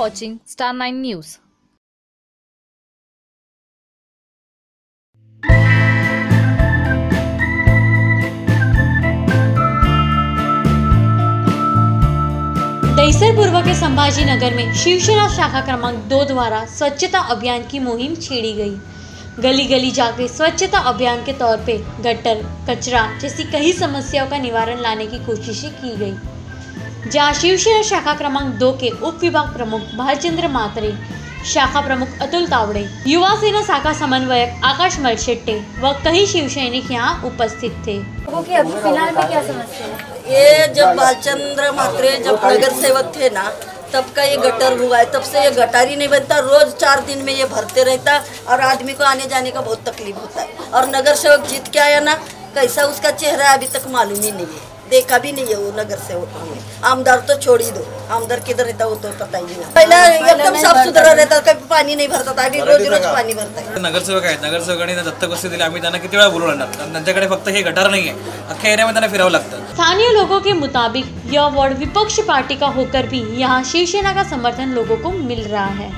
watching Star 9 News. Dahisar पूर्व के संभाजी नगर में शिवसेना शाखा क्रमांक 2 द्वारा स्वच्छता अभियान की मुहिम छेड़ी गई। गली गली जाकर स्वच्छता अभियान के तौर पे गटर, कचरा जैसी कई समस्याओं का निवारण लाने की कोशिशें की गई। जहां शिवसेना शाखा क्रमांक 2 के उप विभाग प्रमुख भालचंद्र मात्रे, शाखा प्रमुख अतुल तावड़े, युवा सेना शाखा समन्वयक आकाश मलशेट्टे व कई शिव सैनिक यहाँ उपस्थित थे। कि अभी फिलहाल में क्या समस्या है? ये जब भालचंद्र मात्रे जब नगर सेवक थे ना, तब का ये गटर हुआ है। तब से ये गटर ही नहीं बनता, रोज 4 दिन में ये भरते रहता और आदमी को आने जाने का बहुत तकलीफ होता है। और नगर सेवक जीत के आया ना, कैसा उसका चेहरा अभी तक मालूम ही नहीं है, देखा भी नहीं है वो नगर सेवक में। आमदार तो छोड़ ही दो, आमदार किधर रहता वो तो पता ही नहीं। पहले एकदम साफ सुथरा रहता, कभी पाणी नाही भरतात, अभी रोज रोज पाणी भरतात। नगरसेवक आहेत, नगरसेवकांनी दत्तक वस्ती दिली, आम्ही त्यांना किती वेळा बोलवून आणणार, त्यांच्याकडे फक्त हे गटार नाही आहे, अख्ख्या एरियामध्ये त्यांना फिरावं लागतं। स्थानीय लोगों के मुताबिक यह वार्ड विपक्ष पार्टी का होकर भी यहाँ शिवसेना का समर्थन लोगों को मिल रहा है।